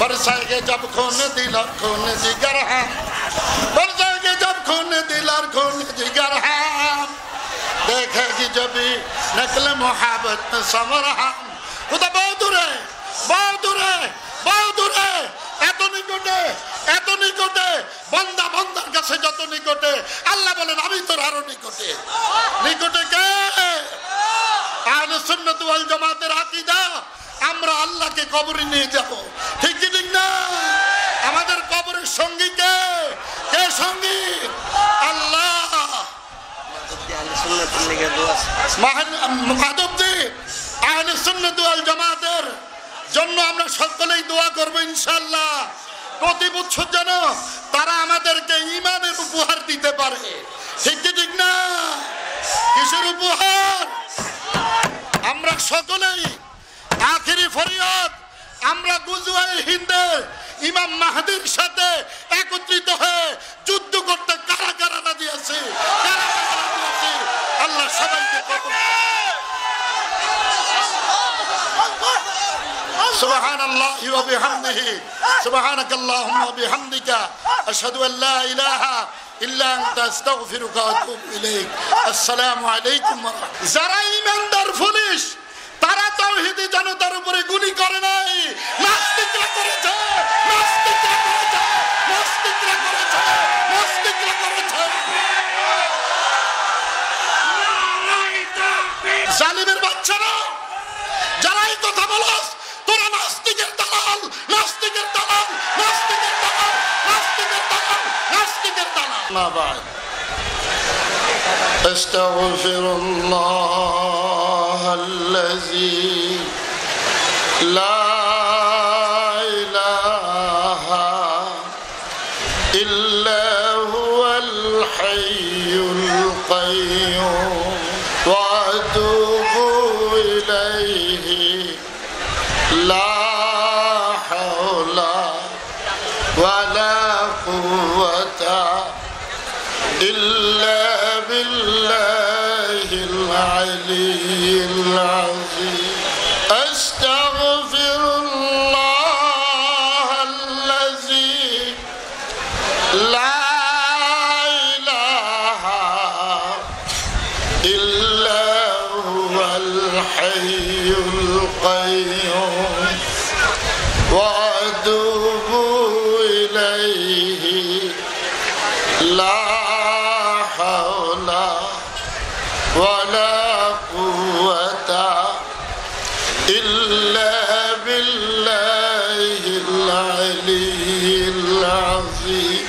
बरसाएंगे जब खून दिल और खून जिगर हम, बरसाएंगे जब खून दिल और खून जिगर हम, देखेगी जब भी नकल मोहब्बत में समर हम। खुदा बहुत दूर है, बहुत दूर है, बहुत दूर है, এত নিকটে বান্দা বান্দার কাছে যত নিকটে আল্লাহ বলেন আমি তোর আরো নিকটে। নিকটে কে? আহলে সুন্নাত ওয়াল জামাতের আকীদা আমরা আল্লাহকে কবরে নিয়ে যাব, ঠিক কি ঠিক না? আমাদের কবরের সঙ্গী কে? কে সঙ্গী? আল্লাহ। মাহদুবজি আহলে সুন্নাত ওয়াল জামাতের জন্য আমরা সকলেই দোয়া করব ইনশাআল্লাহ। প্রতি বছর যেন তারা আমাদেরকে ঈমানের উপহার দিতে পারে, ঠিক কি ঠিক না? কিসের উপহার? আমরা সকলেই আখিরি ফরিয়াদ, আমরা গুজওয়ায়ে হিন্দে ইমাম মাহদির সাথে একত্রিত হয়ে যুদ্ধ করতে কারা কারা রাজি আছে? আল্লাহ সবাইকে কবুল। سبحان الله وبحمده سبحانك اللهم وبحمدك أشهد أن لا إله إلا أنت أستغفرك وأتوب إليك السلام عليكم ورحمة الله। যারা ঈমানদার পুলিশ তারা তাওহীদি জনতার উপরে গুলি করে নাই, নাস্তিকরা করেছে, নাস্তিকরা করেছে, নাস্তিকরা করেছে, নাস্তিকরা করেছে। জালিমের বাচ্চারা যারা এই কথা বলস তোরা নাস্তিকের দালাল, নাস্তিকের দালাল, নাস্তিকের দালাল, নাস্তিকের দালাল, নাস্তিকের দালাল। মা বাদ আস্তাগফিরুল্লাহ আল্লাযী লা ইলাহা ইল্লা হুয়াল হাইয়ুল কাইয়্যুম ওয়া আতুবু ইলাইহি لا حول ولا قوة إلا بالله العلي العظيم أستغفر الله الذي لا إله إلا هو الحي القيوم وأتوب إليه لا حول ولا قوة إلا بالله العلي العظيم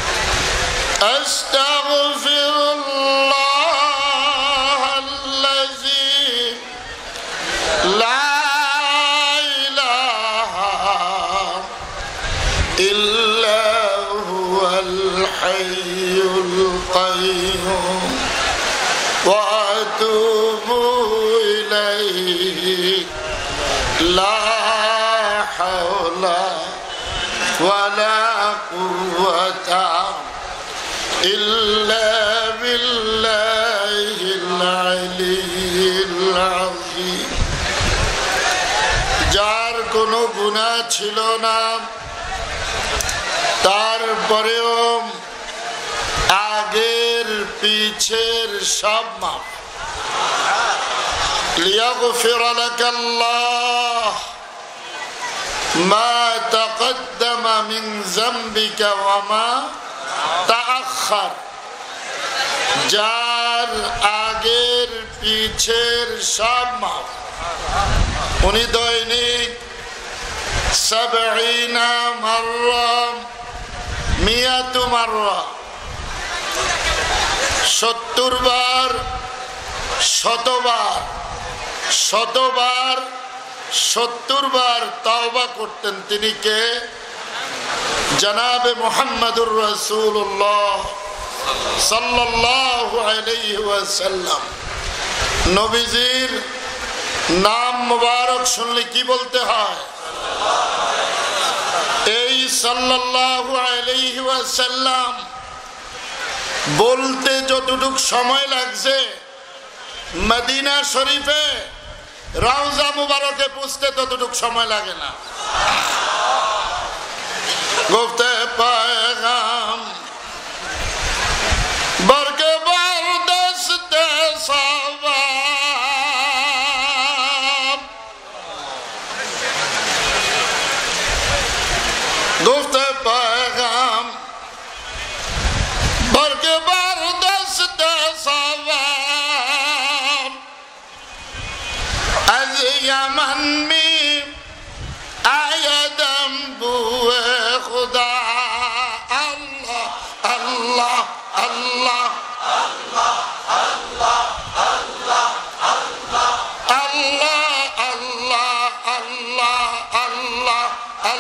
أستغفر الله الذي لا إلا هو الحي القيوم وأتوب إليه لا حول ولا قوة إلا بالله العلي العظيم যার কোনো গুনাহ ছিল না তারপরেও আগের পিছের সব মাফ। লিয়াগফির লাকাল্লাহ মা তাকদ্দামা মিন যামবিকা ওয়া মা তাআখার। যার আগের পিছের সব মাফ। উনি দৈনিক 70 মাররা 100 মাররা 70 বার 100 বার 70 বার তওবা করতেন। তিনি কে? জনাবে মুহাম্মদুর রাসূলুল্লাহ সাল্লাল্লাহু আলাইহি ওয়াসাল্লাম। নবীজির নাম মুবারক শুনলে কি বলতে হয়? এই সাল্লাল্লাহু আলাইহি ওয়াসাল্লাম বলতে যতটুক সময় লাগছে মদিনা শরীফে রওজা মুবারকে পৌঁছতে ততটুক সময় লাগে না।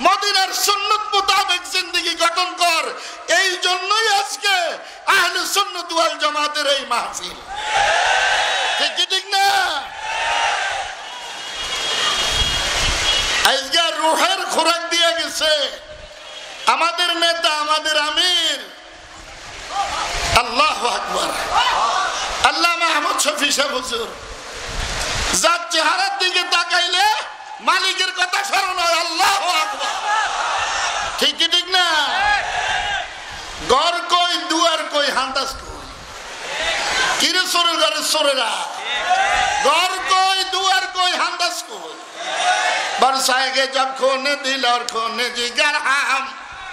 মদিনার সুন্নাত মোতাবেক জিন্দেগি গঠন কর। এই জন্যই আজকে আহলে সুন্নাত ওয়াল জামাতের এই মাহফিল, ঠিক কি ঠিক না? আজকে রুহের খোরাক দিয়ে গেছে আমাদের নেতা, আমাদের আমির, আল্লাহু আকবার, আল্লাহ মাহমুদ শফি সাহেব হুজুর। যার চেহারার দিকে তাকাইলে মালিকের কথা স্মরণ হয়, আল্লাহু আকবার, ঠিক কি ঠিক না? ঘর কই দুয়ার কই হান্দাস কই, কিরে চোরের ঘরের চোরেরা, ঘর কই দুয়ার কই হান্দাস কই। বরসাएगे जब खून दिल और खून जिगर हम,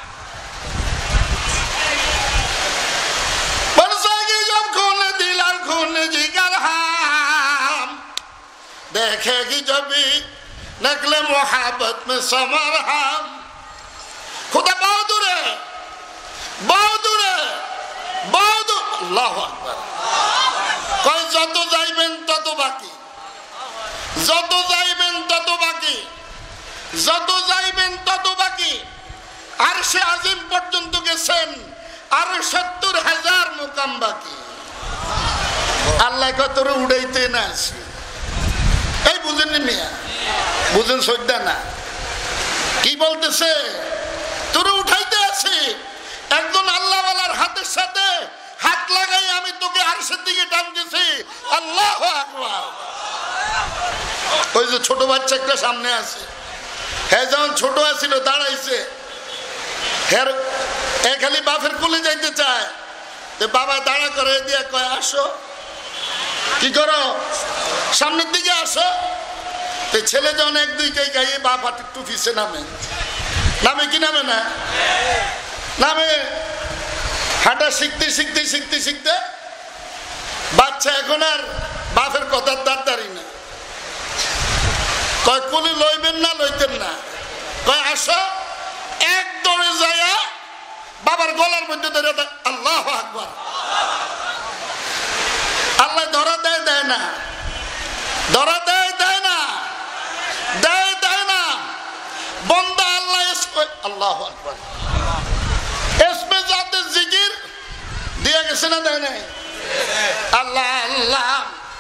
बरसाएगे जब खून दिल और खून जिगर हम, देखेगी जब भी नकले मोहब्बत में समर हम। खुदा बहादुर है, बहादुर है, बहादुर। अल्लाह আকবার। কই যত যাইবেন তত বাকি, যত যাইবেন তত বাকি, যত যাইবেন তত বাকি। আরশে আজিম পর্যন্ত গেছেন, আর ৭০,০০০ মুকাম বাকি। আল্লাহ কত উড়াইতে না আছে, এই বুঝেন মিয়া, বুঝেন সৈদা না কি বলতেছে? তোর উঠাইতে আছে। একজন আল্লাহওয়ালার হাতের সাথে হাত লাগাই আমি তোকে আরশের দিকে টানতেছি, আল্লাহু আকবার। ওই যে ছোট বাচ্চা একটা সামনে আছে, হ্যাঁ যখন ছোট আছিল দাঁড়াইছে, হ্যাঁ খালি বাপের কোলে যাইতে চায়, বাবা দাঁড়া করে দিয়ে কয় আসো, কি করো, সামনের দিকে আসো। ছেলে যখন এক দুই কে গাইয়ে বাপ একটু পিছে নামে, নামে কি নামে না, নামে। হাঁটা শিখতে শিখতে শিখতে শিখতে বাচ্চা এখন আর বাপের কথার দাঁড়ারি না, কয় কোলে লইবেন না লইতেন না, কয় আসো, এক দৌড়ে যায় বাবার গলার মধ্যে ধরে, আল্লাহু আকবার। আল্লাহ ধরা দেয় দেয় না, ধরা দেয় দেয় না, দেয় দেয় না। বন্দা আল্লাহ আল্লাহু আকবার এসমে জাতে জিকির দিয়ে গেছে না, দেয় নাই? আল্লাহ আল্লাহ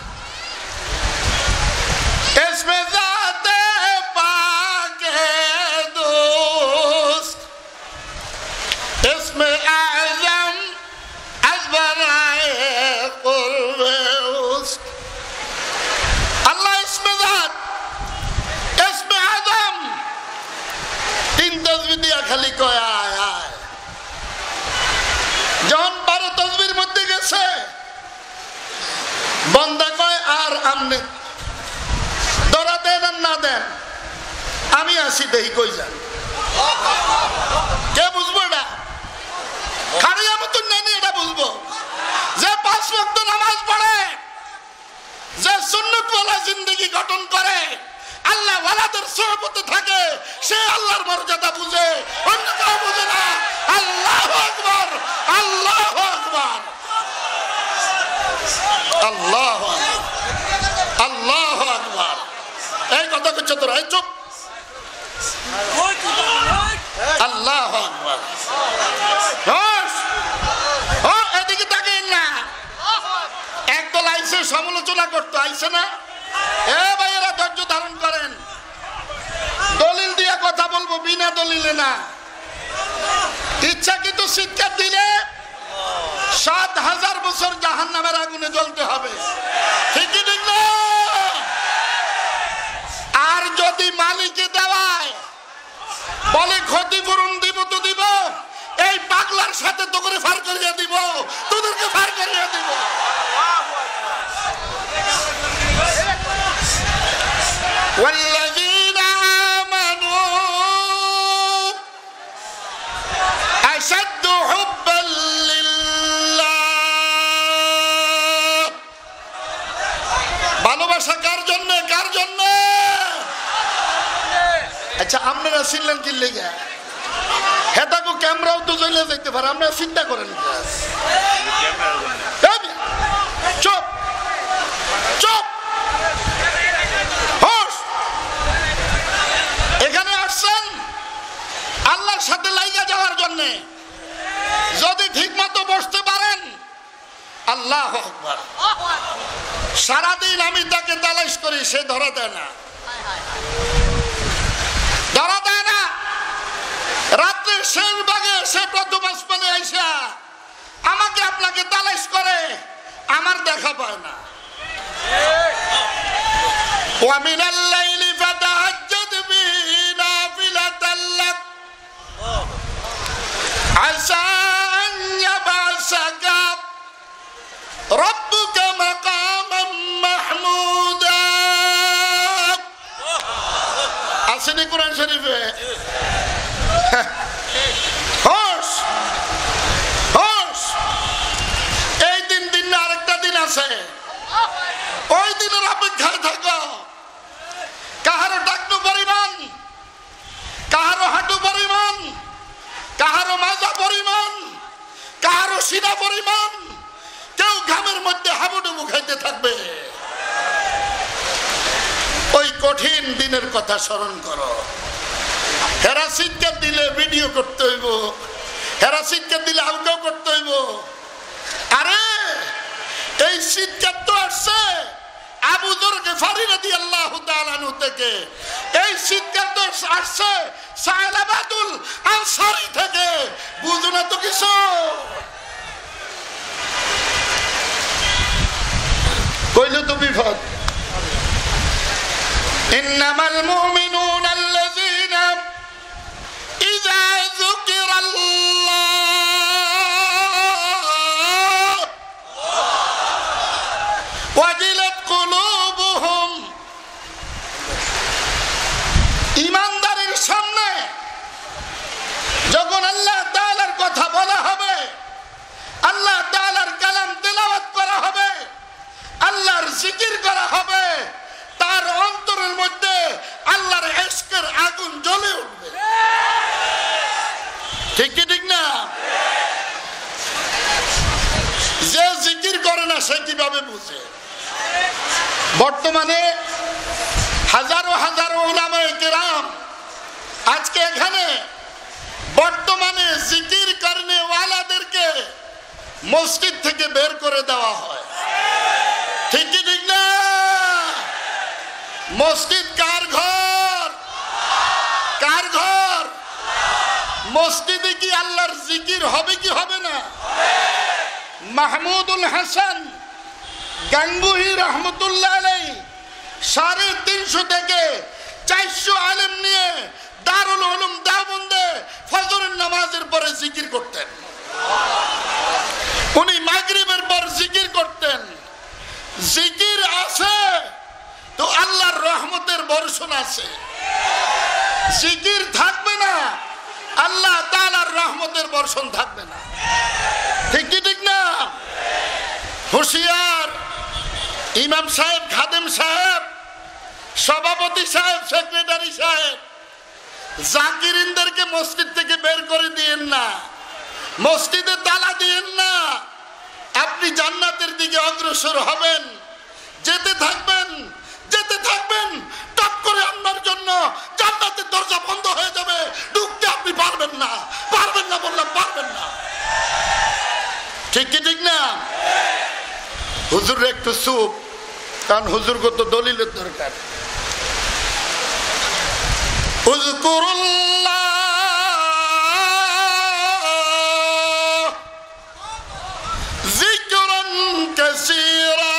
এসমে জাতে পাকে দোস্ত, এসমে আযম আজবরায়ে কুরবে উস্ত। আল্লাহ ইসমে জাত, ইসমে আযম, তিন তাসবিহ দিয়া খালি কয় আয় আয়। যখন 12 তাসবিহর মধ্যে গেছে, বান্দা কয় আর আমনে ধরা দেন আর না দেন, আমি আসি দেই কই যান, কে বুঝবো এটা? খারিয়া মতন নেই এটা বুঝবো, যে 5 ওয়াক্ত নামাজ পড়ে, যে সুন্নাত ওয়ালা জিন্দেগি গঠন করে, আল্লাহ ওয়ালাদের সোহবতে থাকে, সে আল্লাহর মর্যাদা বুঝে, অন্য কেউ বুঝে না। আল্লাহু আকবার, আল্লাহু আকবার, আল্লাহু আকবার, আল্লাহু আকবার। এই কথা কইছ তোরা, এই চুপ। আল্লাহু আকবার। এদিকে তাকিয়ে না, একদল আইসে সমালোচনা করতো, আইসে না? এ ভাইয়েরা ধৈর্য ধারণ করেন, দলিল দিয়ে কথা বলবো, বিনা দলিলে না। ইচ্ছা কিন্তু চিৎকার দিলে ৭,০০০ বছর জাহান্নামের আগুনে জ্বলতে হবে, ঠিক কি ঠিক না? আর যদি মালিকে দেওয়ায় বলে ক্ষতিপূরণ দিব তো দিব, এই পাগলার সাথে তো করে ফার করিয়ে দিব, তোদেরকে ফার করিয়ে দিব। والذين آمنوا أشد حبا لله। ভালোবাসা কার জন্য, কার জন্য? আচ্ছা আপনারা ছিলেন কি লেগে? হেতাকু ক্যামেরাও তো জ্বলে যেতে পারে, আপনারা চিন্তা করেন। চুপ চুপ, এখানে আসছেন বসার জন্য। যদি ঠিক মতো বসতে পারেন, আল্লাহু আকবার। সারাদিন আমি তাকে তালাশ করি, সে ধরা দেয় না, ধরা দেয় না। রাত্রে শেষ ভাগে সে প্রথম আসমানে আইসা আমাকে আপনাকে তালাশ করে, আমার দেখা পায় না। ومن الليل فتهجد به نافلة لك عسى أن يبعثك ربك مقاما محمودا। আসেনি কোরআন শরীফে? হোশ হোশ। এই দিন না আরেকটা দিন আছে, ওই দিনের অপেক্ষায় থাকো। কাহারো টাকনু পরিমাণ, কাহারো হাঁটু পরিমাণ, কাহারো মাজা পরিমাণ, কাহারো সিনা পরিমাণ, কেউ ঘামের মধ্যে হাবুডুবু খাইতে থাকবে। ওই কঠিন দিনের কথা স্মরণ করো। হেরাসিটকে দিলে ভিডিও করতে হইব, হেরাসিটকে দিলে আউটও করতে হইব। আরে এই শীতকাল তো আসছে আবু যর গিফারি রাদিয়াল্লাহু তাআলা আনহু থেকে, এই শীতকাল তো আসছে সায়লাবাতুল আনসারী থেকে। বুঝো না তো কিছু? কইলে তো বিপদ। ইন্নামাল মুমিনুনা আল্লাযীনা ইযা যুকিরাল্লাহ ওয়াজিলাত কুলুবুহুম। ঈমানদারের সামনে যখন আল্লাহ তাআলার কথা বলা হবে, আল্লাহ তাআলার কালাম তেলাওয়াত করা হবে, আল্লাহর জিকির করা হবে, তার অন্তরের মধ্যে আল্লাহর ইশকের আগুন জ্বলে উঠবে। ঠিক কি ঠিক না? যে জিকির করে না সে কিভাবে বুঝে? বর্তমানে হাজারো হাজারো উলামায়ে কেরাম আজকে এখানে বর্তমানে জিকির করনে ওয়ালাদেরকে মসজিদ থেকে বের করে দেওয়া হয়। ঠিক কি ঠিক না? মসজিদ কার ঘর? কার ঘর? মসজিদে কি আল্লাহর জিকির হবে কি হবে না? মাহমুদুল হাসান গাঙ্গুহি রহমতুল্লাহ আলাইহি 350 থেকে 400 আলেম নিয়ে দারুল উলুম দেওবন্দে ফজরের নামাজের পরে জিকির করতেন। উনি মাগরিবের পর জিকির করতেন। জিকির আছে তো আল্লাহর রহমতের বর্ষণ আছে। জিকির থাকবে না, আল্লাহ তাআলার রহমতের বর্ষণ থাকবে না। ঠিক কি ঠিক না? হুঁশিয়ার ইমাম সাহেব, খাদেম সাহেব, সভাপতি সাহেব, সেক্রেটারি সাহেব, জাকিরিনদেরকে মসজিদ থেকে বের করে দিয়েন না, মসজিদে তালা দিয়েন না। আপনি জান্নাতের দিকে অগ্রসর হবেন, যেতে থাকবেন, যেতে থাকবেন। টপ করে আপনার জন্য জান্নাতের দরজা বন্ধ হয়ে যাবে, ঢুকতে আপনি পারবেন না। পারবেন না বললাম, পারবেন না। ঠিক কি ঠিক না? হুজুর একটু চুপ, কারণ হুজুর কত দলিলের দরকার। উযকুরুল্লাহ যিকরান কাসীরা।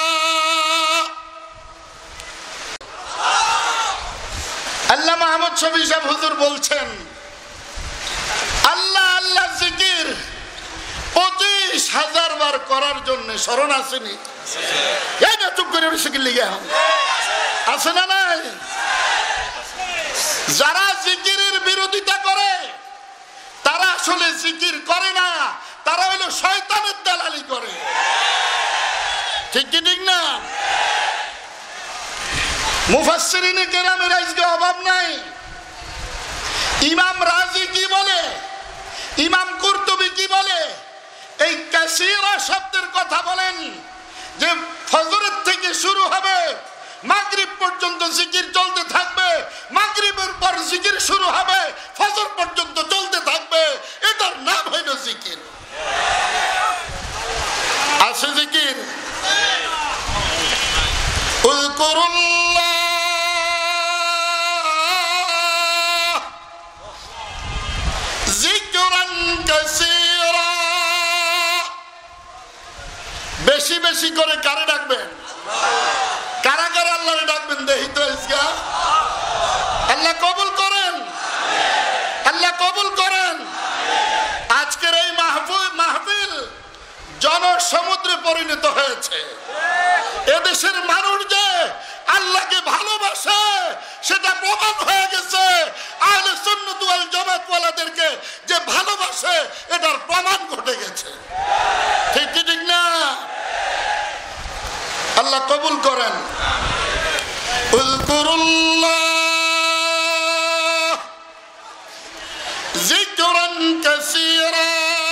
আল্লামা আহমদ শফী সাহেব হুজুর বলছেন, আল্লাহ আল্লাহ জিকির 25,000 বার করার জন্য স্মরণ আসেনি। এই না চুপ করে শিখির লিগে আছে না নাই? যারা জিকিরের বিরোধিতা করে তারা আসলে জিকির করে না, তারা হলো শয়তানের দালালি করে। ঠিক কি ঠিক না? মুফাসসিরিনে কেরামের আজকে অভাব নাই। ইমাম রাজি কি বলে, ইমাম কুরতুবী কি বলে? এই কাসীরা শব্দের কথা বলেন যে ফজরের থেকে শুরু হবে, মাগরিব পর্যন্ত জিকির চলতে থাকবে, মাগরিবের পর জিকির শুরু হবে, ফজর পর্যন্ত চলতে থাকবে। বেশি বেশি করে কারে ডাকবেন? কারা কারা আল্লাহরে ডাকবেন দেখি তো। আল্লাহ কবুল করেন, আল্লাহ কবুল করেন। আজকের এই মাহফিল জনসমুদ্রে পরিণত হয়েছে। এদেশের মানুষ যে আল্লাহকে ভালোবাসে সেটা প্রমাণ হয়ে গেছে। আহলে সুন্নাত ওয়াল জামাত ওয়ালাদেরকে যে ভালোবাসে এটার প্রমাণ ঘটে গেছে। ঠিক কি ঠিক না? আল্লাহ কবুল করেন। উযকুরুল্লাহ যিকরান কাসীরা।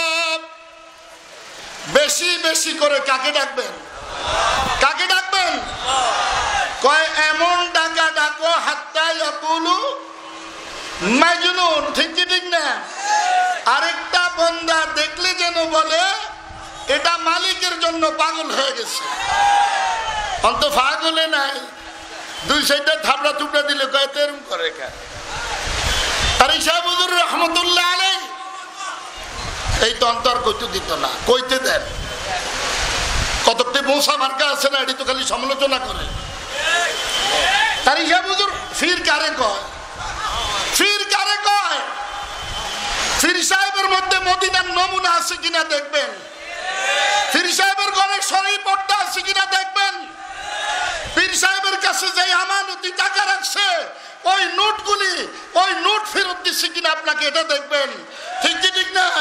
বেশি বেশি করে কাকে ডাকবেন? কাকে ডাকবেন? কয় এমন ডাকা ডাকো হাত্তা ইয়াকুলু মাজনুন। ঠিক কি ঠিক না? আরেকটা বান্দা দেখলে যেন বলে এটা মালিকের জন্য পাগল হয়ে গেছে। অন্ত পাগলে নাই, দুই সাইডে থাবড়া থুবড়া দিলে কয় তেরম করে কেন? আর শাহ হুজুর রহমতুল্লাহ আলাইহি এই তো অন্তর কইতে দিত না, কইতে দেন। কতটি মৌসা মার্কা আছে না, এটি তো খালি সমালোচনা করে। তার শাহ হুজুর ফির কারে কয়? ফির কারে কয়? ফির সাহেবের মধ্যে মদিনার নমুনা আছে কিনা দেখবেন। পীর সাহেবের ঘরে শরীর পর্দা আছে কিনা দেখবেন। পীর সাহেবের কাছে যে আমানতি টাকা রাখছে ওই নোটগুলি, ওই নোট ফেরত দিচ্ছে কিনা আপনাকে এটা দেখবেন। ঠিক কি ঠিক না?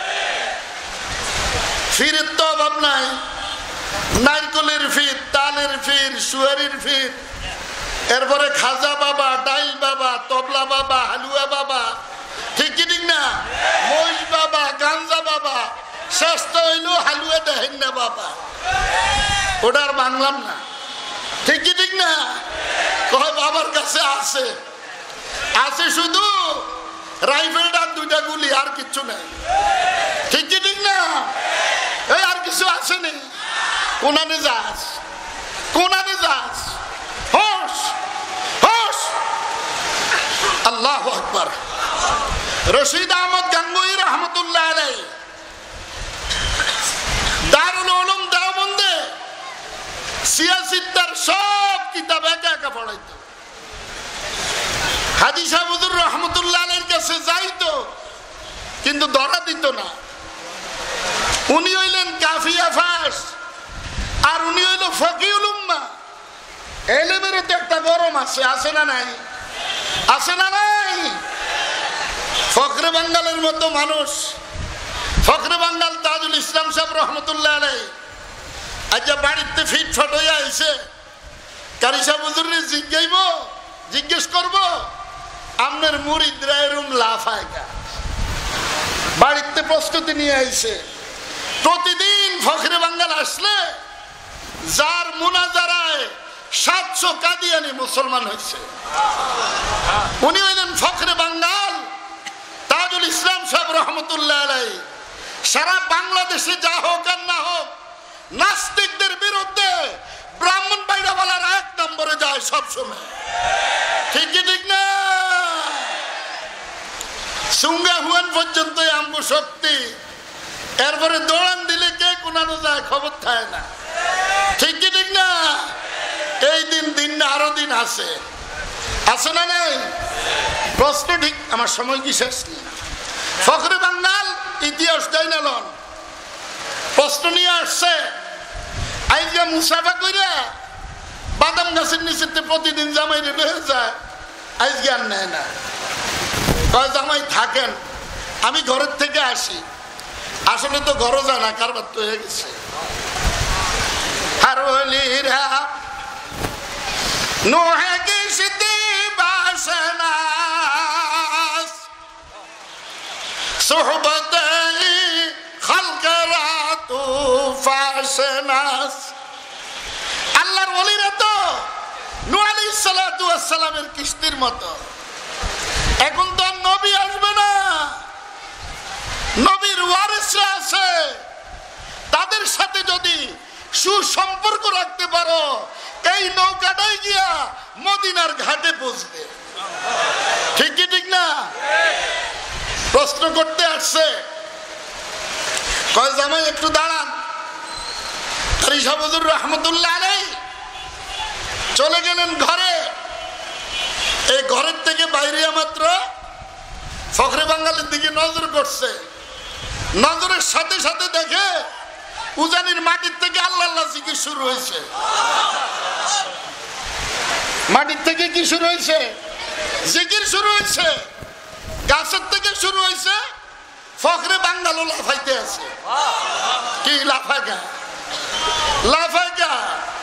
ফিরের তো অভাব নাই। নারকলের ফির, তালের ফির, সুয়ারির ফির, এরপরে খাজা বাবা, ডাইল বাবা, তবলা বাবা, হালুয়া বাবা। ঠিক কি ঠিক না? মহিষ বাবা, গাঞ্জা বাবা, শেষ তো হইলো হালুয়া দেখেন না বাবা, ওটা আর বাংলাম না। ঠিক কি ঠিক না? কয় বাবার কাছে আছে, আছে শুধু রাইফেলটা দুইটা গুলি, আর কিচ্ছু নাই। ঠিক কি ঠিক না? এই আর কিছু আসেনি। কোনানে যাস, কোনানে যাস, হোস হোস। আল্লাহু আকবার। রশিদ আহমদ গাঙ্গুহি রহমতুল্লাহ আলাইহি দারুল উলুম দেওবন্দে সিয়াসিত্তার সব কিতাব একা একা পড়াইতো। হাজী শাহ হুজুর রহমতুল্লাহ আলাইহির কাছে যাইতো কিন্তু ধরা দিত না। উনি হইলেন কাফিয়া ফাস, আর উনি হইল ফকিউল উম্মাহ। এলেমেরও তো একটা গরম আছে, আছে না নাই? আছে না নাই? ফখরে বাঙ্গালের মতো মানুষ, ফখরে বাঙ্গাল তাজুল ইসলাম সাহেব রহমতুল্লাহ আলাইহি আজ বাড়িতে ফিটফাট হয়ে আইছে। কারি সাহেব হুজুরে জিজ্ঞেস করব আপনার মুরিদরা এরম লাফায় কা? বাড়িতে প্রস্তুতি নিয়ে আইছে। প্রতিদিন ফখরে বাঙ্গাল আসলে যার মুনাজারায় 700 কাদিয়ানি মুসলমান হয়েছে। উনি হইলেন ফখরে বাঙ্গাল তাজুল ইসলাম সাহেব রহমতুল্লাহ আলাইহি। সারা বাংলাদেশে যা হোক আর না হোক নাস্তিকদের বিরুদ্ধে ব্রাহ্মণ বাইরাওয়ালার 1 নম্বরে যায় সবসময়। ঠিক কি ঠিক না? সুঙ্গা হুয়ান পর্যন্ত আমগো শক্তি, এরপরে দৌড়ান দিলে কে কোনানো যায় খবর থাকে না। ঠিক কি ঠিক না? এই দিন না আরো দিন আছে, আছে না নাই? প্রশ্ন ঠিক, আমার সময় কি শেষ? ফখরে বাঙ্গাল ইতিহাস দেয় না লন, প্রশ্ন নিয়ে আসছে। আইজা মুসাফা কইরা বাদাম গাছের নিচেতে প্রতিদিন জামাই রেডি হয়ে যায়, আজকে আর নেয় না। কয় জামাই থাকেন, আমি ঘরের থেকে আসি। আসলে তো ঘরও যায় না, কারবার তো হয়ে গেছে। আর ওলিরা নোহে কিস্তি বাসনাস সোহবতে খালকেরা তু ফাসনাস। আল্লাহর ওলিরা তো নূহ আলাইহিস সালাতু ওয়াস সালামের কিস্তির মতো। এখন তো নবী আসবে না, নবীর ওয়ারিসরা আছে। তাদের সাথে যদি সুসম্পর্ক রাখতে পারো, এই নৌকাটাই গিয়া মদিনার ঘাটে পৌঁছবে। ঠিক কি ঠিক না? প্রশ্ন করতে আসছে, কয় জামাই একটু দাঁড়ান। কারি সাহেব হুজুর রহমতুল্লাহ আলাইহি চলে গেলেন ঘরে। এই ঘরের থেকে বাইরে মাত্র ফখরে বাঙ্গালের দিকে নজর করছে। নজরের সাথে সাথে দেখে উজানির মাটির থেকে আল্লাহ আল্লাহ জিকির শুরু হয়েছে। মাটির থেকে কি শুরু হয়েছে? জিকির শুরু হয়েছে। গাছের থেকে শুরু হয়েছে। ফখরে বাঙ্গালও লাফাইতে আছে। কি লাফাইকা লাফাইকা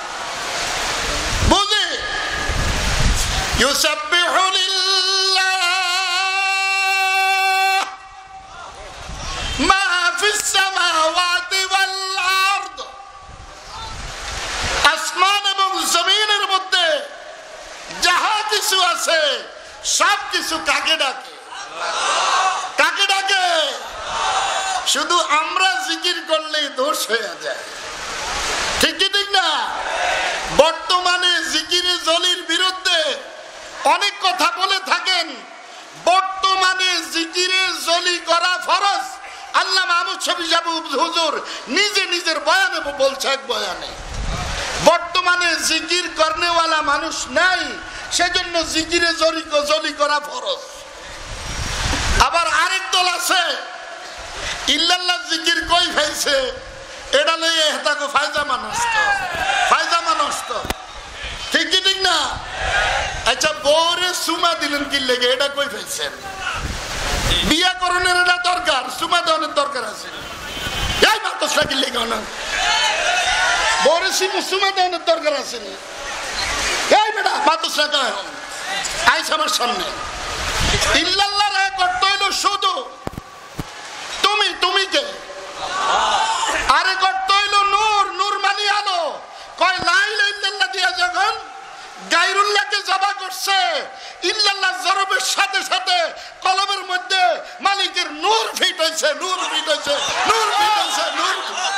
বুঝি ইউসাব্বিহু লিল্লাহ মা ফিস সামাওয়াতি ওয়াল আরদ। আসমান এবং জমিনের মধ্যে যাহা কিছু আছে সব কিছু কাকে ডাকে? কাকে ডাকে? শুধু আমরা জিকির করলেই দোষ হয়ে যায়। ঠিক কি ঠিক না? বর্তমানে জিকিরে জলির বিরুদ্ধে অনেক কথা বলে থাকেন। বর্তমানে জিকিরে জলি করা ফরজ। আল্লাহ মাহমুদ শফি সাহেব হুজুর নিজে নিজের বয়ানে বলছে, এক বয়ানে বর্তমানে জিকির করনেওয়ালা মানুষ নাই, সেজন্য জিকিরে জলি করা ফরজ। আবার আরেক দল আছে ইল্লাল্লাহ জিকির কই ফেলছে, এটা লইয়ে হেতাকে ফায়জামা নষ্ট, ফায়জামা নষ্ট। ঠিক কি ঠিক না? আচ্ছা, বউরে সুমা দিলেন কি লেগে, এটা কই ফেলছেন? বিয়া করণের এটা দরকার, সুমা দেওয়ার দরকার আছে। এই মাতসলা কি লেগে না? বউরে সুমা দেওয়ার দরকার আছে না? এই বেটা মাতসলা কেন আইস আমার সামনে? ইল্লাল্লাহ রে করতে হইলো শুধু তুমি, তুমি কে? আরে করতে হইলো নূর, নূর মানে আলো। কয় লা ইলাহা ইল্লাল্লাহ দিয়া যখন গায়রুল্লাহকে জবা করছে, ইল্লাল্লাহ জরবের সাথে সাথে কলবের মধ্যে মালিকের নূর ফিট হইছে, নূর ফিট হইছে, নূর ফিট হইছে, নূর।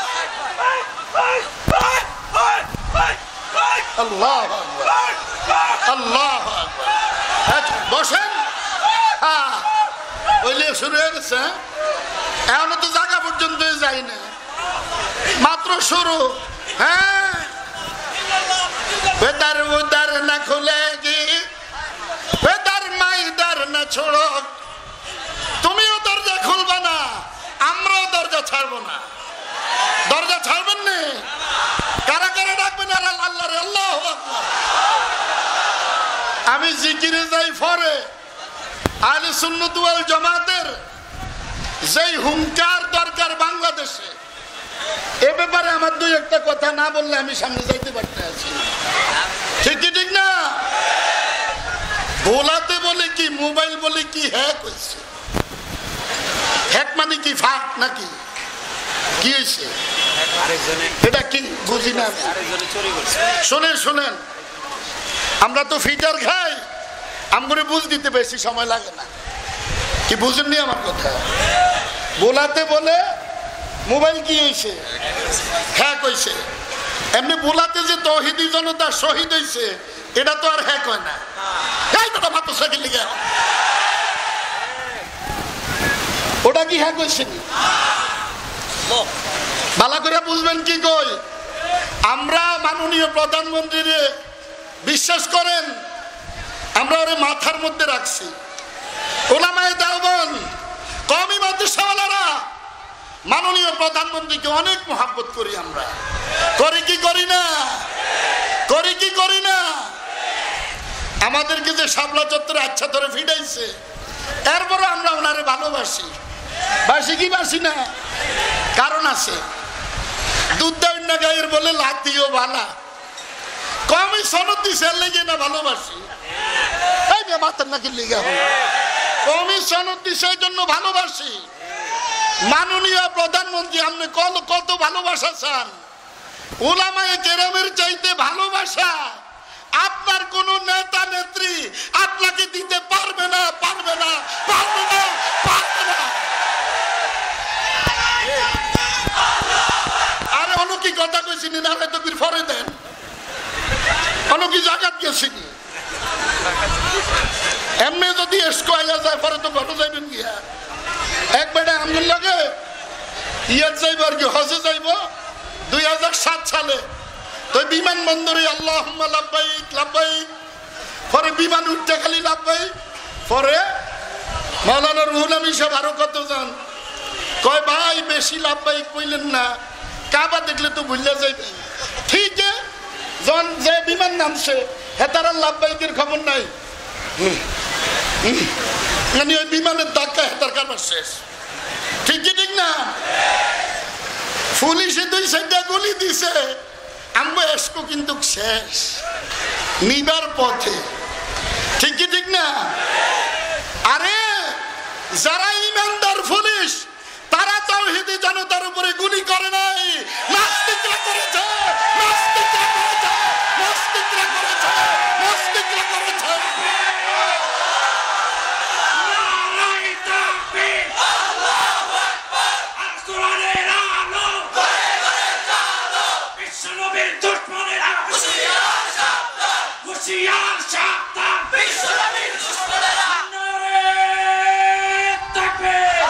আল্লাহু আকবার, আল্লাহু আকবার। বসেন। হ্যাঁ, ওইলে শুরু হয়ে গেছে। এখনো তো জায়গা পর্যন্ত যাই না, মাত্র শুরু। হ্যাঁ, বেদার উদার না খুলেগি, বেদার মাইদার না ছোড়ো। তুমিও দরজা খুলবে না, আমরাও দরজা ছাড়বো না। দরজা ছাড়বেন না? কারা কারা ডাকবেন আল্লাহ রে? আল্লাহু আকবার। আমি জিকিরে যাই ফরে আহলে সুন্নাত ওয়াল জামাতের যেই হুঙ্কার দরকার বাংলাদেশে, এ ব্যাপারে আমার দুই একটা কথা না বললে আমি সামনে যাইতে পারতে আছি। ঠিক কি ঠিক না? বোলাতে বলে কি, মোবাইল বলে কি হ্যাক হয়েছে। হ্যাক মানে কি ফাঁক নাকি? কি হয়েছে এটা কি বুঝি না। শোনেন শোনেন, আমরা তো ফিটার খাই, আমগরে বুঝ দিতে বেশি সময় লাগে না। কি বুঝেননি আমার কথা? বোলাতে বলে মোবাইল কি হয়েছে, হ্যাক হয়েছে। এমনি বোলাতে যে তৌহিদি জনতা শহীদ হয়েছে, এটা তো আর হ্যাক হয় না। ওটা কি হ্যাক হয়েছে? ভালো করে বুঝবেন কি কই। আমরা মাননীয় প্রধানমন্ত্রীর বিশ্বাস করেন, আমরা ওরে মাথার মধ্যে রাখছি। ওলামায়ে দেওবন্দ, কওমি মাদ্রাসাওয়ালারা মাননীয় প্রধানমন্ত্রীকে অনেক মহব্বত করি। আমরা করি কি করি না? করি কি করি না? আমাদেরকে যে শাপলা চত্বরে আচ্ছা ধরে ফিটাইছে, এরপরে আমরা ওনারে ভালোবাসি। বাসি কি বাসি না? কারণ আছে। দুধ দেয় না গায়ের বলে লাতিও ভালা, কমই সনদ দিছে লেগে না ভালোবাসি। এই যে মাতার নাকি লেগে হল, কমই সনদ দিছে এই জন্য ভালোবাসি। মাননীয় প্রধানমন্ত্রী, আপনি কত ভালোবাসা চান? উলামায়ে কেরামের চাইতে ভালোবাসা আপনার কোন নেতা নেত্রী আপনাকে দিতে পারবে না, পারবে না, পারবে না, পারবে না। আরে অনকি কথা কইছিনি না, তো বীর ফরে দেন অনকি জাগাত গেছিনি। এমনি যদি এসকোয়া যায় পরে তো ঘটে যাইবেন গিয়া। এক বেটা আমগুল লাগে ইয়াত যাইব আর কি হজে যাইব, 2007 সালে তো বিমানবন্দরে আল্লাহুম্মা লাব্বাইক লাব্বাইক, পরে বিমান উঠতে খালি লাব্বাইক। পরে মাওলানা রুহুল আমিন সাহেব আরো কতজন কয় ভাই বেশি লাব্বাইক কইলেন না, কাবা দেখলে তো ভুলে যাইবেন। ঠিক জন যে বিমান নামছে হেতারা লাব্বাইকের খবর নাই, মানে ওই বিমানের ধাক্কা হেতার কারবার শেষ। ঠিক কি ঠিক না? পুলিশে 2 সাইডে গুলি দিছে, আমরা এসকো কিন্তু শেষ নিবার পথে। ঠিক কি ঠিক না? আরে যারা ইমানদার পুলিশ তারা তাওহীদি জনতার উপরে গুলি করে নাই, নাস্তিকরা করেছে, নাস্তিকরা করেছে, নাস্তিকরা করেছে, নাস্তিকরা করেছে। নারায়ে তাকবীর, আল্লাহু আকবার, আসমানের আলো করে করে জানো, বিশ্বনবীর দুশমনেরা হুঁশিয়ার সাবধান, হুঁশিয়ার সাবধান, বিশ্বনবীর দুশমনেরা। নারায়ে তাকবীর,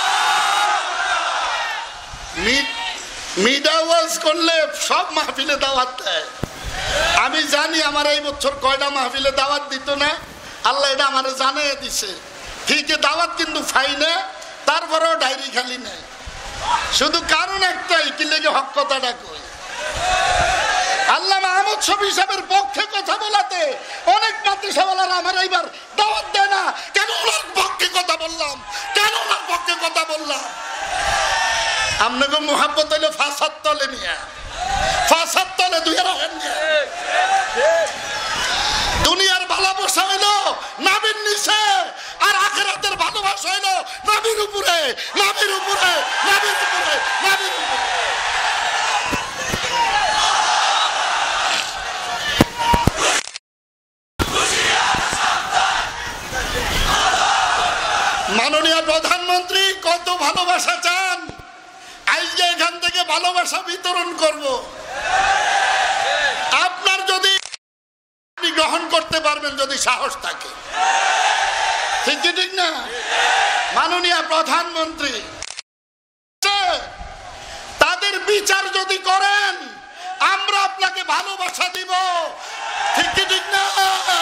মিডা ওয়াজ করলে সব মাহফিলে দাওয়াত দেয়। আমি জানি আমার এই বছর কয়টা মাহফিলে দাওয়াত দিত না, আল্লাহ এটা আমার জানিয়ে দিছে। ঠিক দাওয়াত কিন্তু ফাই না, তারপরেও ডায়েরি খালি নেই। শুধু কারণ একটাই, কি লেগে হক কথাটা কই। আল্লামা আহমদ শফী সাহেবের পক্ষে কথা বলাতে অনেক মাদ্রাসাওয়ালারা আমার এইবার দাওয়াত দেয় না। কেন ওনার পক্ষে কথা বললাম, কেন ওনার পক্ষে কথা বললাম? আপনাকে মোহাব্বত হইলো ফাসাদ তলে নিয়ে, ফাসাদ তলে দুইয়ের দুনিয়ার ভালোবাসা হইলো নবীর নিচে, আর আখিরাতের ভালোবাসা হইলো নবীর উপরে, নবীর উপরে, নবীর উপরে, নবীর উপরে। মাননীয় প্রধানমন্ত্রী কত ভালোবাসা চান, আজকে এখান থেকে ভালোবাসা বিতরণ করব। আপনার যদি আপনি গ্রহণ করতে পারবেন যদি সাহস থাকে। ঠিক কি ঠিক না? মাননীয় প্রধানমন্ত্রী তাদের বিচার যদি করেন আমরা আপনাকে ভালোবাসা দিব। ঠিক কি ঠিক না?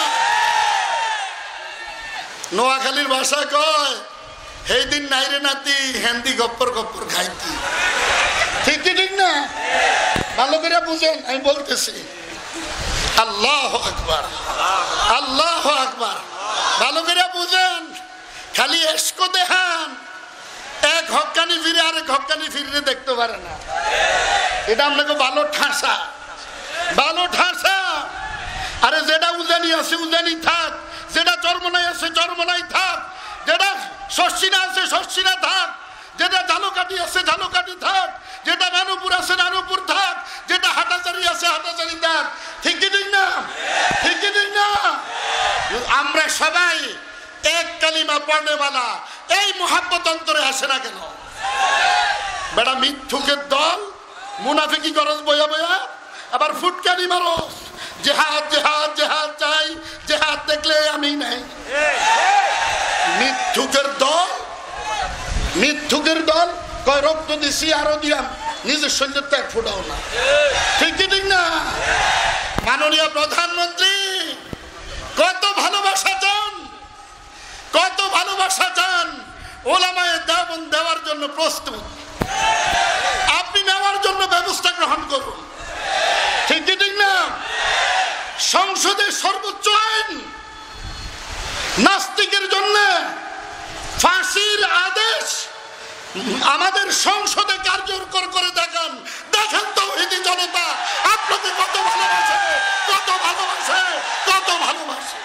নোয়াখালীর ভাষা কয় সেই দিন নাইরে নাতি হেন্দি গপ্পর গপ্পর খাইতি। ঠিক কি ঠিক না? ভালো করে বুঝেন, আমি বলতেছি। আল্লাহু আকবার, আল্লাহু আকবার। ভালো করে বুঝেন, খালি এসকো দেখান, এক হক্কানি ফিরে আরেক হক্কানি ফিরে দেখতে পারে না। এটা আপনাকে ভালো ঠাসা, ভালো ঠাসা। আরে যেটা উজানি আছে উজানি থাক, যেটা চরমনাই আছে চরমনাই থাক, যেটা শস্যিনা আছে শস্যিনা থাক, যেটা ঝালকাঠি আছে ঝালকাঠি থাক, যেটা নানুপুর আছে নানুপুর থাক, যেটা হাটাচারি আছে হাটাচারি থাক। ঠিক কি ঠিক না? ঠিক কি ঠিক না? আমরা সবাই এক কালিমা পড়নেওয়ালা, এই মোহাব্বত অন্তরে আসে না কেন? বেটা মিথ্যুকের দল মুনাফিকি করস বয়া বয়া, আবার ফুটকানি মারস, জেহাদ জেহাদ জেহাদ চাই, জেহাদ দেখলে আমি নাই। মিথ্যুকের দল, মিথ্যুকের দল কয় রক্ত দিছি আরো দিয়াম, নিজের শরীরের ত্যাগ ফুটাও না। ঠিক কি ঠিক না? মাননীয় প্রধানমন্ত্রী কত ভালোবাসা চান, কত ভালোবাসা চান। ওলামায়ে দেওবন্দ দেওয়ার জন্য প্রস্তুত, আপনি নেওয়ার জন্য ব্যবস্থা গ্রহণ করুন। ঠিক কি ঠিক না? সংসদের সর্বোচ্চ আইন নাস্তিকের জন্য ফাঁসির আদেশ আমাদের সংসদে কার্যকর করে দেখান। দেখেন তাওহীদি জনতা আপনাকে কত ভালোবাসে, কত ভালোবাসে, কত ভালোবাসে।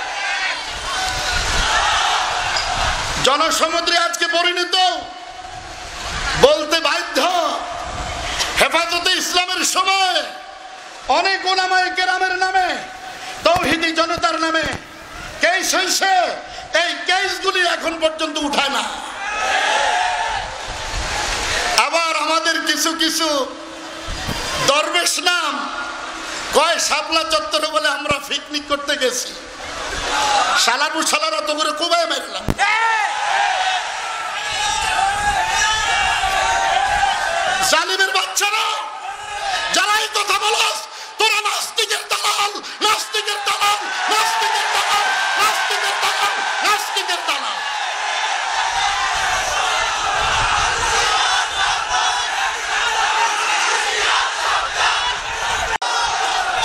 জনসমুদ্রে আজকে পরিণত বলতে বাধ্য। হেফাজতে ইসলামের সময় অনেক উলামায়ে কেরামের নামে, তাওহীদি জনতার নামে কেস হয়েছে, এই কেসগুলি এখন পর্যন্ত উঠায় না। আবার আমাদের কিছু কিছু দরবেশ নাম কয় শাপলা চত্বরে বলে আমরা পিকনিক করতে গেছি, শালাবু শালারা তো করে কোবায় মারলাম। জালিমের বাচ্চারা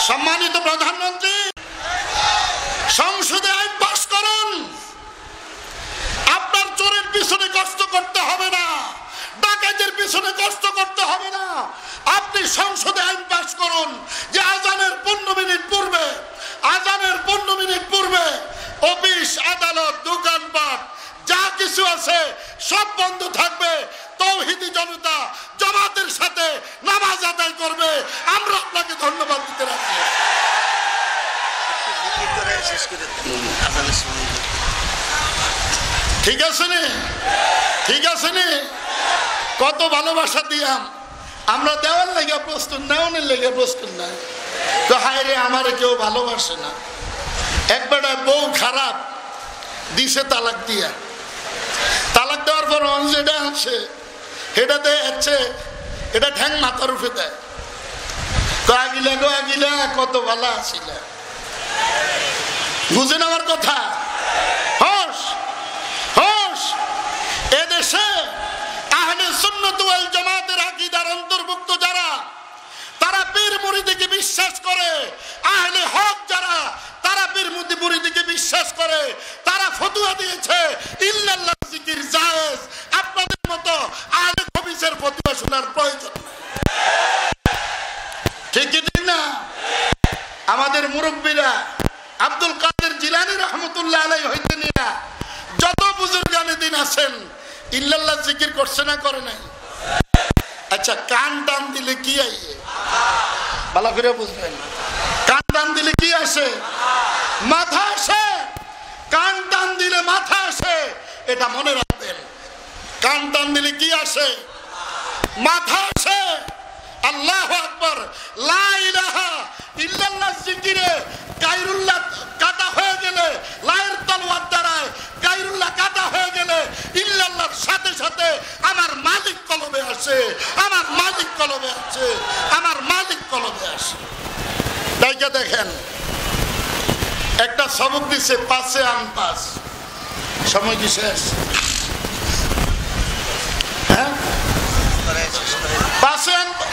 সম্মানিত প্রধানমন্ত্রী, সংসদে আইন পাস করুন। আপনার চোরের পিছনে কষ্ট করতে হবে না, ডাকাতের পিছনে কষ্ট করতে হবে না। আপনি সংসদে আইন পাস করুন যে আজানের 15 মিনিট পূর্বে, আজানের 15 মিনিট পূর্বে অফিস, আদালত, দোকানপাট যা কিছু আছে সব বন্ধ থাকবে। তৌহিদি জনতা জামাতের সাথে নামাজ আদায় করবে। আমরা আপনাকে ধন্যবাদ দিতে রাখি। ঠিক আছে নি? ঠিক আছে নি? কত ভালোবাসা দিয়াম আমরা। দেওয়ার লেগে প্রস্তুত, নেওয়ানের লেগে প্রস্তুত না। তো হায় রে, আমারে কেউ ভালোবাসে না। একবার বউ খারাপ দিছে তালাক দিয়া, তালাক দেওয়ার পর যেটা আছে সেটা দেয়, এটা ঠ্যাং মাথার উপরে দেয়। তো আগিলা গো আগিলা, কত ভালো আছিল। বুঝেন আমার কথা? হোস হোস। এদেশে আহলে সুন্নাত ওয়াল জামাতের আকীদার অন্তর্ভুক্ত যারা, তারা পীর মুরিদিকে বিশ্বাস করে। আহলে হক যারা, তারা পীর মুরিদিকে বিশ্বাস করে। তারা ফতোয়া দিয়েছে ইল্লাল্লাহ জিকির জায়েজ। আপনাদের মতো আহলে হাদিসের ফতোয়া শোনার প্রয়োজন নেই। ঠিক কি ঠিক না? আমাদের মুরব্বীরা আব্দুল কাদের জিলানী রহমতুল্লাহ আলাইহি হইতে নিয়া যত বুজুর্গানে দিন আছেন, ইল্লাল্লাহ জিকির করছে না করে নাই? আচ্ছা, কান টান দিলে কি আইয়ে? ভালো করে বুঝবেন, কান টান দিলে কি আসে? মাথা আসে। কান টান দিলে মাথা আসে, এটা মনে রাখবেন। কান টান দিলে কি আসে? মাথা আসে। আল্লাহু আকবার। লা ইলাহা ইল্লাল্লাহ জিকিরে গায়রুল্লাহ কাটা হয়ে গেলে, লায়ের তলোয়ার দ্বারায় গায়রুল্লাহ কাটা হয়ে গেলে ইল্লাল্লাহর সাথে সাথে আমার মালিক কলবে আসে, আমার মালিক কলবে আসে, আমার মালিক কলবে আসে। তাইকে দেখেন, একটা সবক দিছে পাশে আনপাস। সময় কি শেষ? হ্যাঁ, পাশে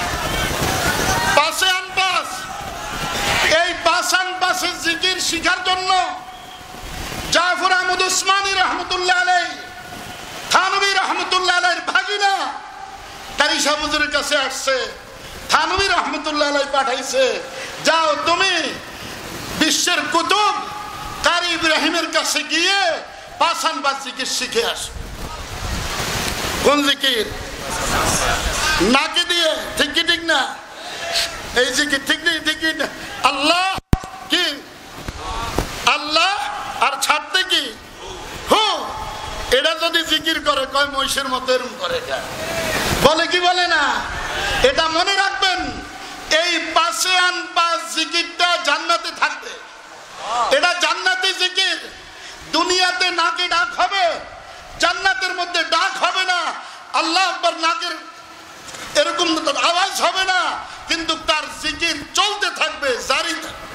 আনপাস। এই পাঁচ আনপাসের জিকির শিখার জন্য জাফর আহমদ উসমানী রহমতুল্লাহ আলাইহি, থানভী রহমতুল্লাহ আলাইহির ভাগিনা কারি সাহেব হুজুরের কাছে আসছে। থানভী রহমতুল্লাহ আলাইহি পাঠাইছে, যাও তুমি বিশ্বের কুতুব কারি ইব্রাহিমের কাছে গিয়ে পাঁচ আনপাস জিকির শিখে আসো। কোন জিকির? নাকি দিয়ে। ঠিক কি ঠিক না? এই জিকির ঠিক নেই, ঠিক না? আল্লাহ কি? আল্লাহ আর ছাড়তে কি? হু। এটা যদি জিকির করে, কয় মহিষের মতো এরম করে, বলে কি বলে না? এটা মনে রাখবেন। এই পাশে আনপাস জিকিরটা জান্নাতে থাকবে। এটা জান্নাতি জিকির। দুনিয়াতে নাকে ডাক হবে, জান্নাতের মধ্যে ডাক হবে না। আল্লাহ আকবার নাকের এরকম আওয়াজ হবে না, কিন্তু তার জিকির চলতে থাকবে, জারি থাকবে।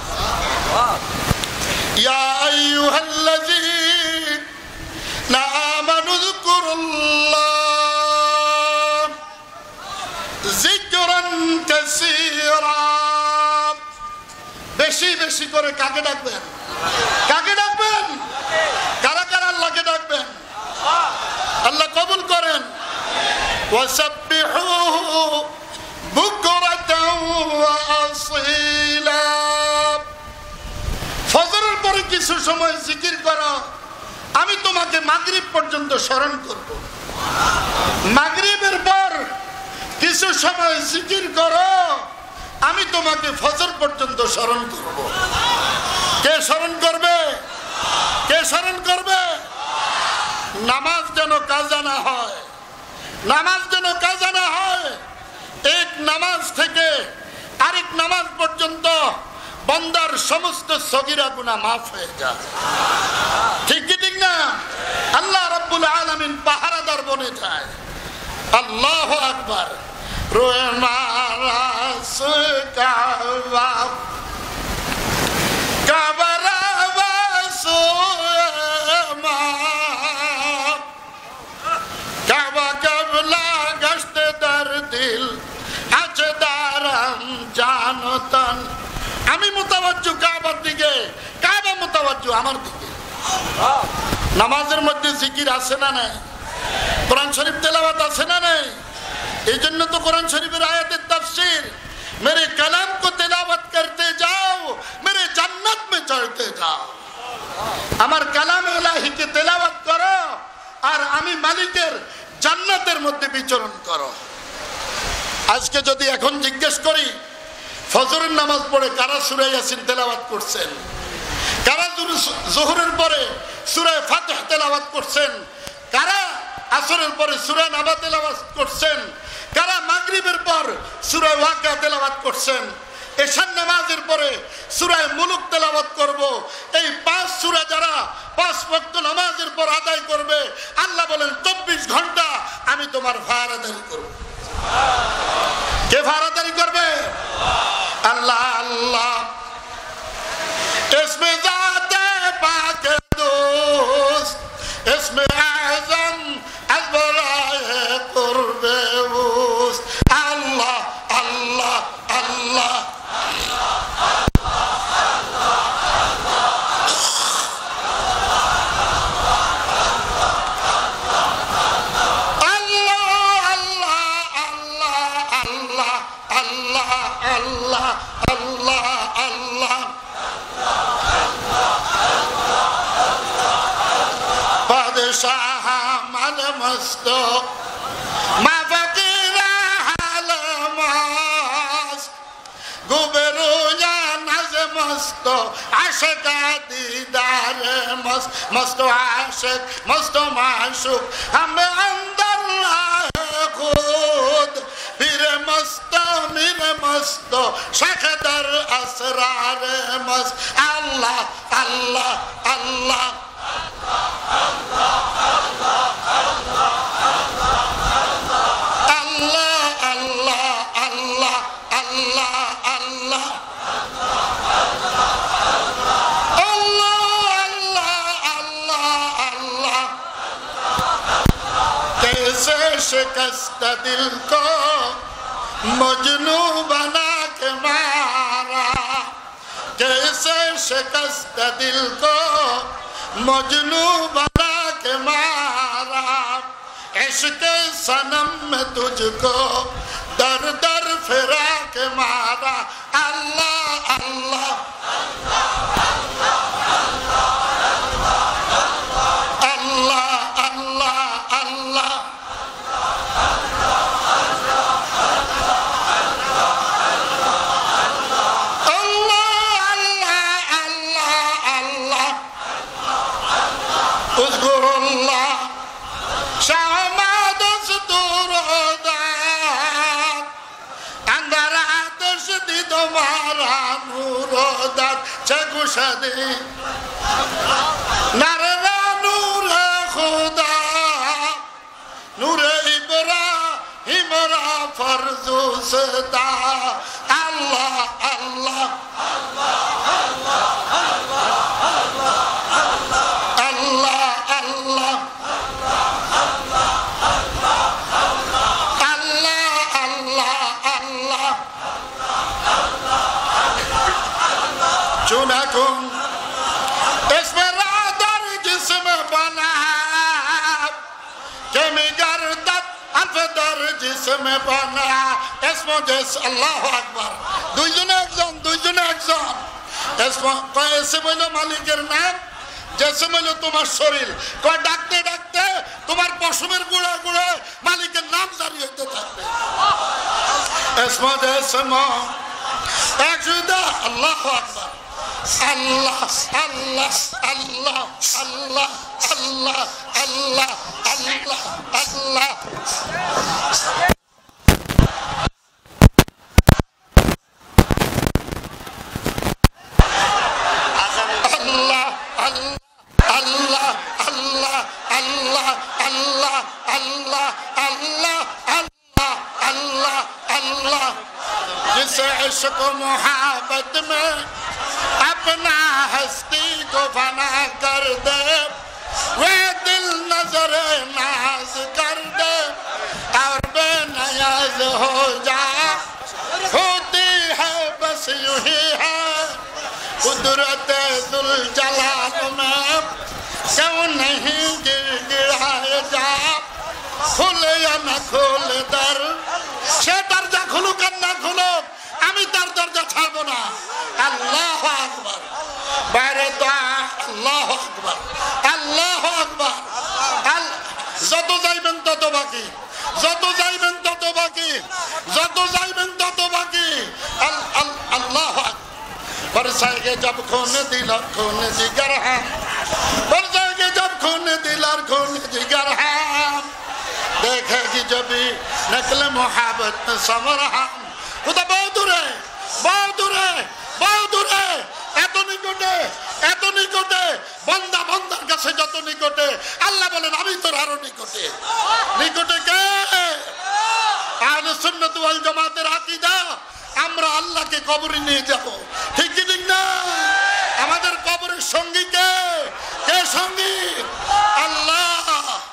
ইয়া আইয়ুহাল্লাযীনা আমানু যকুরুল্লাহ যিকরান কাসীরা। বেশি বেশি করে কাকে ডাকবেন? কাকে ডাকবেন? কারা কারা আল্লাহকে ডাকবেন? আল্লাহ কবুল করেন। ওয়াসাব্বিহুহু বুকরাতাও ওয়া আসীলা। ফজরের পরে কিছু সময় জিকির করো, আমি তোমাকে মাগরিব পর্যন্ত স্মরণ করব। মাগরিবের পর কিছু সময় জিকির করো, আমি তোমাকে ফজর পর্যন্ত স্মরণ করব। কে স্মরণ করবে? কে স্মরণ করবে? নামাজ যেন কাজা না হয়, নামাজ যেন কাজা না হয়। এক নামাজ থেকে আরেক নামাজ পর্যন্ত বান্দার সমস্ত সগীরা গুনাহ মাফ হয়ে যায়। ঠিক কি ঠিক না? আল্লাহ রাব্বুল আলামিন পাহারাদার বনে যায়। আল্লাহু আকবার। রোয়ে মারাস কাবা কাবারা বাসো মা কাবা কাবলা গশত দার দিল আছে দারাম জানতন তাওয়াজ্জু আমার দিকে। নামাজের মধ্যে জিকির আছে না নাই? কোরআন শরীফ তেলাওয়াত আছে না নাই? এই জন্য তো কোরআন শরীফের আয়াতের তাফসীর, मेरे कलाम को तिलावत करते जाओ मेरे जन्नत में चढ़ते जाओ। আমার কালাম ইলাহিকে তেলাওয়াত করো আর আমি মালিকের জান্নাতের মধ্যে বিচরণ করো। আজকে যদি এখন জিজ্ঞেস করি ফজরের নামাজ পড়ে কারা সূরা ইয়াসিন তেলাওয়াত করছেন, কারা যোহরের পরে সূরা ফাতিহ তেলাওয়াত করছেন, কারা আসরের পরে সূরা নাবা তেলাওয়াত করছেন, কারা মাগরিবের পর সূরা ওয়াকিয়া তেলাওয়াত করছেন, এশার নামাজের পরে সূরা মুলুক তেলাওয়াত করব। এই 5 সূরা যারা 5 ওয়াক্ত নামাজের পর আদায় করবে আল্লাহ বলেন 24 ঘন্টা আমি তোমার ফারাদারি করব। কে ফারাদারি করবে? আল্লাহ। আল্লাহ इसमें ज़ाते पाक दोस्त इसमें आज़म अज़बराए क़ुर्बे वुस्त। अल्लाह अल्लाह अल्लाह मस्तो मा फकीरा हालमास गुबरू या नज मस्तो आशिका दीदार मस्त मस्तो आशिक मस्तो माशूक हमें अंदर लाए खुद फिर मस्तो मेरे मस्तो शखदर असरार मस्त। अल्लाह अल्लाह अल्लाह शिकस्त दिल को मजनू बना के मारा, कैसे शिकस्त दिल को मजनू बना के मारा, इश्क सनम में तुझको दर दर फिरा के मारा। अल्लाह अल्लाह नारा नूर खुदा नूर इब्राहिम रा फर्जो सदा। अल्लाह अल्लाह अल्लाह अल्लाह अल्लाह अल्लाह चुना कौन इसमें रादर जिसमें बना के मिगरदत अफदर जिसमें बना इसमें जैसे अल्लाह अकबर दुइजने একজন এসে বলল মালিকের নাম जैसे बोलो तुम्हार शरीर कोई डाकते डाकते तुम्हार पशुमेर गुड़ा गुड़ा मालिकेर नाम जारी होते थाकबे एस्मा जैसमा एक जुदा अल्लाहु अकबर अल्लाह अल्लाह अल्लाह अल्लाह अल्लाह अल्लाह अल्लाह अल्लाह इश्क मोहब्बत में अपना हस्ती को फना कर दे वे दिल नजर नाज कर दे और बेनियाज हो जा होती है बस यूं ही है खुद कुदरत दुल जलाल में क्यों नहीं गिड़गिड़ाए जा खुले या न खोले दर সে দরজা খুলুক আর না খুলুক আমি তার দরজা ছাড়বো না আল্লাহু আকবার বাইরে দোয়া আল্লাহু আকবার আল্লাহু আকবার যত যাইবেন তত বাকি যত যাইবেন তত বাকি যত যাইবেন তত বাকি আল্লাহু আকবার बरसाएंगे जब खून दिल और खून जिगर है बरसाएंगे जब खून दिल और खून जिगर है देखेगी जब नकल मोहब्बत समर हम खुदा बहुत दूर है बहुत दूर है बहुत दूर है এত নিকটে বান্দা বান্দার কাছে যত নিকটে আল্লাহ বলেন আমি তোর আরো নিকটে নিকটে কে আহলে সুন্নাত ওয়াল জামাতের আকীদা আমরা আল্লাহকে কবরে নিয়ে যাব ঠিক কি ঠিক না আমাদের কবরের সঙ্গী কে কে সঙ্গী আল্লাহ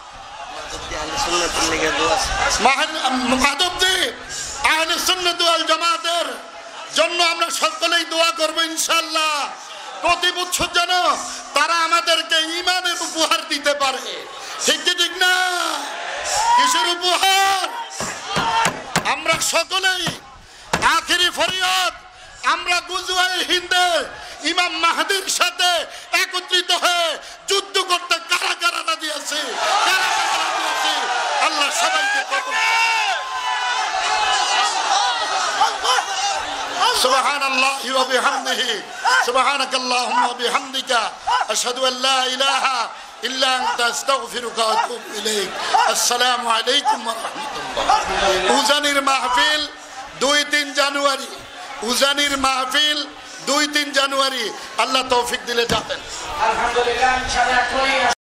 মাহাদবজি আহলে সুন্নাত ওয়াল জামাতের জন্য আমরা সকলেই দোয়া করব ইনশাআল্লাহ প্রতি বছর যেন তারা আমাদেরকে ঈমানের উপহার দিতে পারে ঠিক কি ঠিক না কিসের উপহার আমরা সকলেই আখেরি ফরিয়াদ আমরা গুজওয়ায়ে হিন্দের ইমাম মাহদির সাথে একত্রিত হয়ে যুদ্ধ করতে কারা কারা রাজি আছে আল্লাহ সবাইকে কবুল سبحان الله وبحمده سبحانك اللهم وبحمدك أشهد أن لا إله إلا أنت أستغفرك وأتوب إليك السلام عليكم ورحمة الله উজানির মাহফিল 2-3 জানুয়ারি উজানির মাহফিল 2-3 জানুয়ারি আল্লাহ তৌফিক দিলে যাবেন আলহামদুলিল্লাহ ইনশাআল্লাহ